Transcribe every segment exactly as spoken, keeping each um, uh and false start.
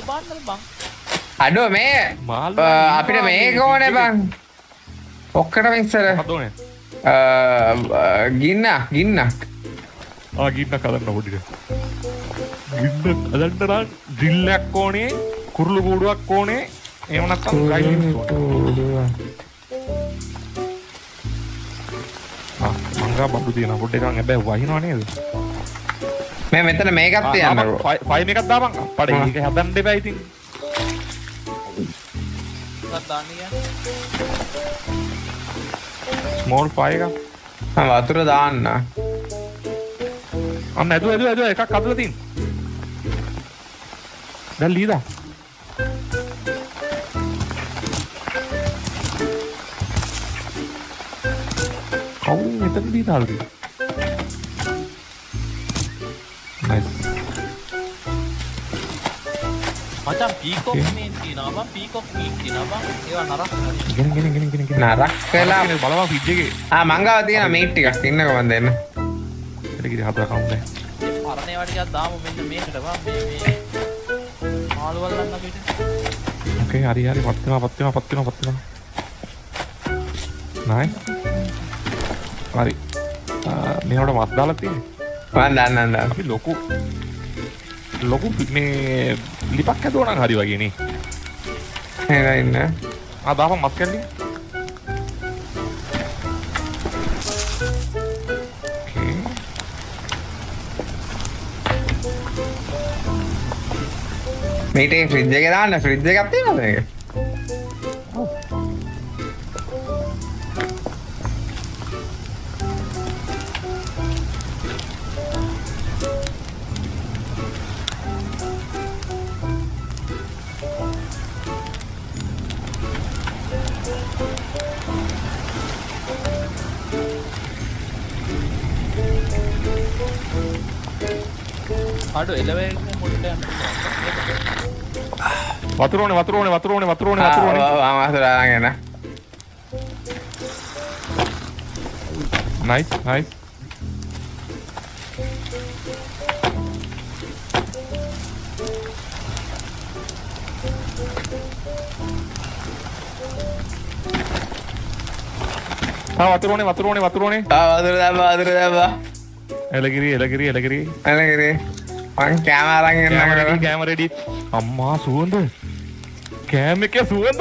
බාන්නද බං? අඩෝ මේ අපිට මේක ඕනේ බං. ඔක්කොටම ඉස්සර. හදෝනේ. ගින්න ගින්න. ආ ගින්න කලන්න පොඩිට. ගින්න හදන්න නම් ඩ්‍රිල් එකක් ඕනේ, කුරුළු කූඩුවක් ඕනේ. එහෙම නැත්නම් ගයිඩ් ඕනේ. ආ මංගා බඩු තියෙන පොඩ්ඩ එකක් හැබැයි වහිනව නේද? මේ මෙතන මේකක් තියන්න. ෆයිල් එකක් දාපන්. පඩේ ඒක හදන්න දෙපා ඉතින්. ස්මෝල් ෆයිල් එක. ආ වතුර දාන්න. අන්න ඇදුව ඇදුව ඇදුව එකක් හදලා තියෙන. දැන් ලීදා. කවුරු මෙතන දීතාලද? නයිස්. මචං පීකොක් මේ තියනවා බං පීකොක් මීට් තියනවා බං ඒවා නරක හරි. ගෙන ගෙන ගෙන ගෙන ගෙන. නරක වෙලා බලවා ෆ්‍රිජ් එකේ. ආ මංගාව තියෙන මීට් ටිකක් ඉන්නකෝ මන් දෙන්න. ඒක ඉතින් හදලා කවුද? පරණේ වා ටිකක් දාමු මෙන්න මේකට බං මේ මේ මාළු වලන්න අපිට. ඕකේ හරි හරි පත් වෙනවා පත් වෙනවා පත් වෙනවා පත් වෙනවා. නයි. හරි. මේවට මස් දාලා තියෙන්නේ. මන් දන්න දන්න. අපි ලොකු ලොකු මේ ලිපක් හදුවා නම් හරි වගේ නේ. එහෙනම් ඉන්න. ආ දාපන් මස් කැල්ලි. ඕකේ. මේටේ ෆ්‍රිජ් එකේ දාන්න ෆ්‍රිජ් එකක් තියෙනවද මේක? අඩු එලෙවේටර් මොඩට යන්න. වතුර ඕනේ වතුර ඕනේ වතුර ඕනේ වතුර ඕනේ වතුර ඕනේ. ආ වතුර අරගෙන. Nice nice. ආ වතුර ඕනේ වතුර ඕනේ වතුර ඕනේ. ආ වතුර දාපන් වතුර දාපන්. එලගිරි එලගිරි එලගිරි එලගිරි මං කැම අරන් එන්න. කැම රෙඩි. අම්මා සුවඳ. කැම එකේ සුවඳ.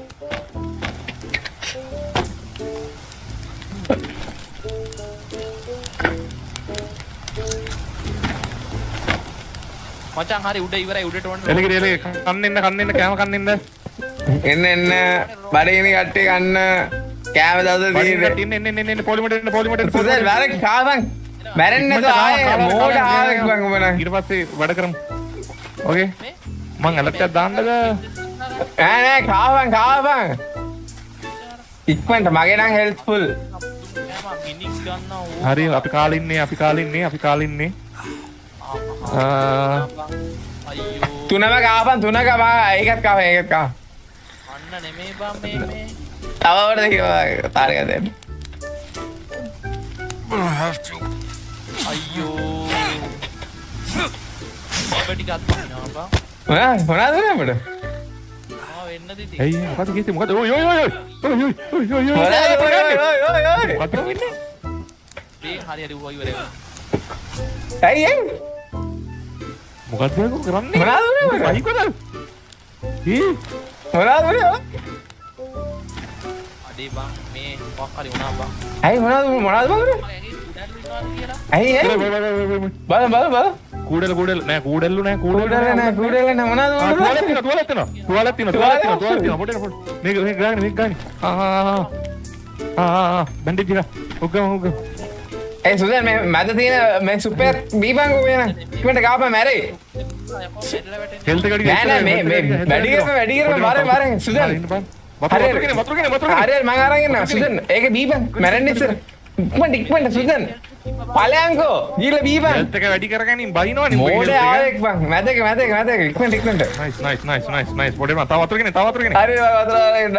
මචං හරි උඩ ඉවරයි උඩට වන්න. එලගිරි එලගිරි කන්න එන්න කන්න එන්න කැම කන්න එන්න. එන්න එන්න බඩේනි කට්ටිය කන්න කෑම දාලා තියෙන්නේ. එන්න එන්න එන්න එන්න පොලිමට එන්න පොලිමට එන්න. සුදල් වැරක් කාවන්. මැරෙන්නේ නැතුව ආයේ මෝඩ ආවෙක් බං උඹ නම්. ඊට පස්සේ වැඩ කරමු. ඕකේ. මං ඇලර්ට් එකක් දාන්නද? නෑ නෑ කාවන් කාවන්. ඉක්මනට මගේ නම් හෙල්ප්ෆුල්. මිනිස් ගන්න ඕ. හරි අපි කාලේ ඉන්නේ අපි කාලේ ඉන්නේ අපි කාලේ ඉන්නේ. අයියෝ. තුනම කාපන් තුනක මම ඒකත් කාව ඒකත් කාව. අන්න නෙමෙයි බං මේ මේ. තව වරද කියලා තාරක දෙන්න. අයියෝ. ඔබට ගත්තා නෝ බං. මොනවද මොනවද අපිට? ආ වෙන්නද ඉතින්. ඇයි මොකද කිව්වේ මොකද ඔය ඔය ඔය ඔය ඔය ඔය ඔය ඔය ඔය ඔය මොකද වෙන්නේ? මේ හරි හරි ඌ ඉවරයි. ඇයි ඇයි මොකද කරන්නේ? මොනවද වෙන්නේ? අයි කොහද? ඊ මොනවද වෙන්නේ? අඩේ බං මේ මොකක් හරි වුණා බං. ඇයි මොනවද මොනවද බං? ඇයි ඇයි බල බල බල කූඩල කූඩල නෑ කූඩල්ලු නෑ කූඩල්ලු නෑ කූඩල නෑ මොනවද තුවාලෙත් තියෙනවා තුවාලෙත් තියෙනවා තුවාලෙත් තියෙනවා තුවාලෙත් තියෙනවා තුවාලෙත් තියෙනවා පොඩේ පොඩේ මේක මේක ගානේ මේක ගානේ ආ ආ ආ බැන්ඩේජ් එක ඔක්කොම ඔක්කොම ඒ සුදන් මේ මැද තියෙන මේ සුපර් බීබං වෙන ඉක්මනට ගාපම මැරේ හෙල්ත් එක නෑ නෑ මේ මේ වැඩි කරම වැඩි කරම මාරේ මාරේ සුදන් වතුර කෙනේ වතුර කෙනේ වතුර හරි හරි මං අරන් එන්න සුදන් ඒක බීබං මැරෙන්න ඉස්සර ඉක්මනට ඉක්මනට සුදන් ඵලයන්කෝ ගිහලා බීබං හෙල්ත් එක වැඩි කරගනින් බයිනවනේ මොඩේ ආවෙක් බං මැදක මැදක මැදක ඉක්මනට ඉක්මනට nice nice nice nice nice පොඩේ මම තව වතුර කෙනේ තව වතුර කෙනේ හරි වතුර අරන් එන්න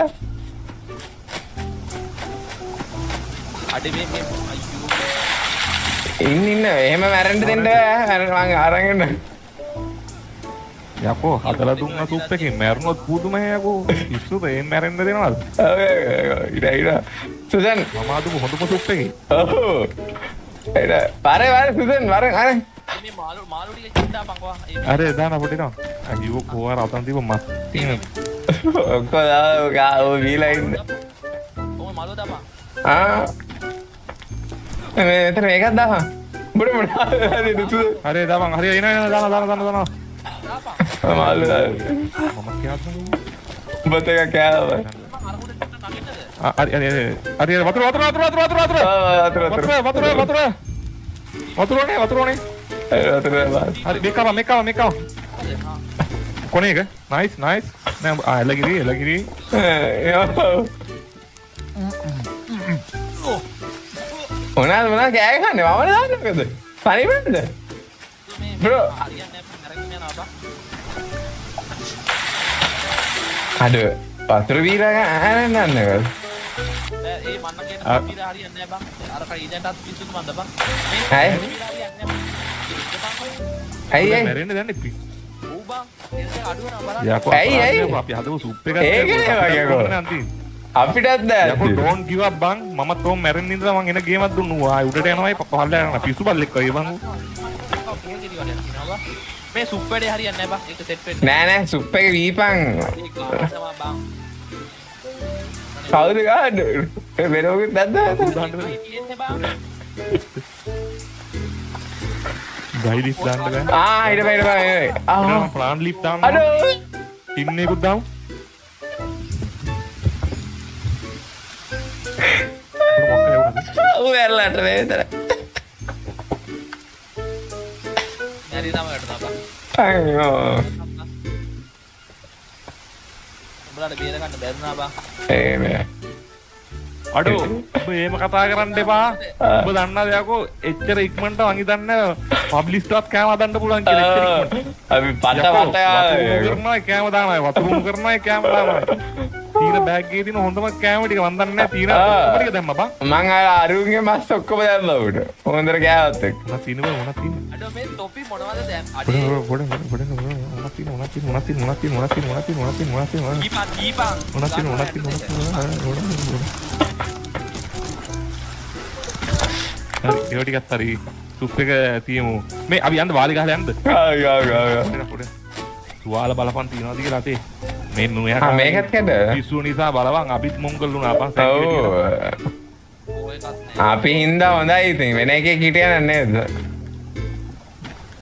අඩේ මේ මේ අයියෝ ඉන්න ඉන්න එහෙම මැරෙන්න දෙන්න බෑ මං අරන් එන්න යකෝ හදලා දුන්න සුප් එකේ මැරුණොත් පුදුම යකෝ. පිස්සුද ඒ මැරෙන්න දෙනවද? ඉර ඉර සුසන් මම අදුම හොඳම සුප් එකේ. ඔව් ඉර පාරේ පාරේ සුසන් පාරේ පාරේ මේ මාළු මාළු ටික චින්තා පංකවා. අර දාන පොඩි නා. අගියෝ කෝවා රතන් දීව මස් තියෙන. ඔක්කොම ගා ඔය වීලා ඉන්න. ඔය මාළු දාපන්. ආ මේ එතන මේකක් දාපන්. බොඩ බොඩ හරි දුතු. හරි දාපන් හරි එන එන දාන දාන දාන දාන. දාපන්. මාළු මම කියන්න බත් එක කෑවා. අර උඩ චින්තා නගින්නද? හරි හරි හරි හරි වතුර වතුර වතුර වතුර වතුර වතුර ආ අතර අතර වතුර වතුර වතුර වතුරනේ වතුරනේ අතර බස්. හරි මේකම මේකම මේකම කොනේ එක නයිස් නයිස් නෑ ආ එලගිරි එලගිරි මොනවාද මොනවාද කෑ ගහන්නේ මම දාන්නේ මොකද? පරිවෙන්නද? බ්‍රෝ හරියන්නේ නැහැ මරගෙන යනවා බා. අද වතුර බීලා ගන්න නන්නද? ඒ මන්න කියන බීලා හරියන්නේ නැහැ බං. අර කයි ඉදන්ටත් පිස්සුත් මන්ද බං. ඇයි? බීලා හරියන්නේ නැහැ. ඇයි ඇයි? මැරෙන්න දැන් පිස් ඌ බං ඒක අඩුව නම් බලන්න. යකෝ ඇයි, ඇයි? අපි හදමු සුප් එකක් ඒකනේ වගේ යකෝ. අපිටත් යකෝ දැන් ඩෝන් ගිව් අප් බං මම තෝම මැරෙන්න ඉඳලා මං එන ගේමක් දුන්නු ආ උඩට යනවායි පහළට යනවා පිස්සු බල්ලෙක් වගේ බං මේ සුප් වැඩේ හරියන්නේ නැහැ බං. ඒක සෙට් වෙන්නේ. නෑ නෑ සුප් එක වීපන්. ඒක ගන්න තමයි බං. කවුද ගන්න? ඒ වෙනෝගෙත් නැද්ද? මේ තියෙන්නේ බං. ගයිලිස් දාන්න බෑ ආ ඊට පස්සේ ඊට පස්සේ ආ ප්ලාන් ලිප් දාන්න අඩෝ ටින් එකකුත් දාමු ඌ ඇරලට මේ විතර හරි තමයි වටනවා බං. අයියෝ උඹලට බේර ගන්න බැරුණා බං. ඒ මේ අඩෝ ඔබ එහෙම කතා කරන්න එපා ඔබ දන්නවද යකෝ එච්චර ඉක්මනට මං හිතන්නේ පබ්ලිෂ්ට්වත් කෑම හදන්න පුළුවන් කියලා එච්චර ඉක්මනට අපි පට පට කරනවා කෑම දානවා වතුරුම් කරනවා කෑම දානවා තීන බෑග් එකේ තියෙන හොඳම කෑම ටික මන් දන්නේ නැහැ තීන ඔක්කොම ටික දැම්මා බං මං අර අරුන්ගේ මස් ඔක්කොම දැම්මා උඩ හොඳට කෑවත් එක්ක මොනවද තියෙන බං මොනවද තියෙන අඩෝ මේ තොපි මොනවද දැන්? අඩේ පොඩ පොඩ පොඩ පොඩ මොනවද තියෙන මොනවද තියෙන මොනවද තියෙන මොනවද තියෙන මොනවද තියෙන මොනවද තියෙන මොනවද තියෙන මොනවද තියෙන මොනවද කීපන් කීපන්. තියෙන මොනවද තියෙන මොනවද තියෙන හරි ඒ ටිකත් හරි සුප් එක තියමු මේ අපි යන්න වාලි ගහලා යන්නද ආ ගා ගා ගා පොඩ තුවාල බලපන් තියනවාද කියලා අතේ මේ නුයා ආ මේකත් කැද පිස්සු නිසා බලවන් අපිත් මොංගල්ුණා අපන් ඔව් ඕ එකක් නෑ. අපි හින්දා හොඳයි ඉතින් වෙන එකේ හිටියන නේද